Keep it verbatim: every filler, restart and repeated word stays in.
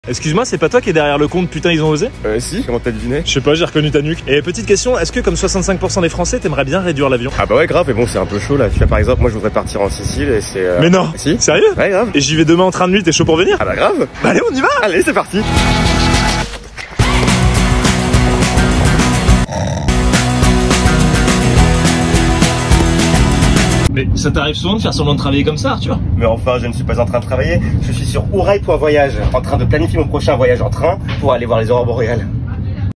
Excuse-moi, c'est pas toi qui est derrière le compte Putain ils ont osé? Euh si, comment t'as deviné? Je sais pas, j'ai reconnu ta nuque. Et petite question, est-ce que comme soixante-cinq pour cent des Français, t'aimerais bien réduire l'avion? Ah bah ouais grave, mais bon c'est un peu chaud là. Tu vois par exemple, moi je voudrais partir en Sicile et c'est... Euh... Mais non. Si? Sérieux? Ouais grave. Et j'y vais demain en train de nuit, t'es chaud pour venir? Ah bah grave. Bah allez, on y va. Allez c'est parti. Mais ça t'arrive souvent de faire semblant de travailler comme ça, Arthur? Mais enfin, je ne suis pas en train de travailler. Je suis sur Ourail pour un voyage, en train de planifier mon prochain voyage en train pour aller voir les aurores boréales.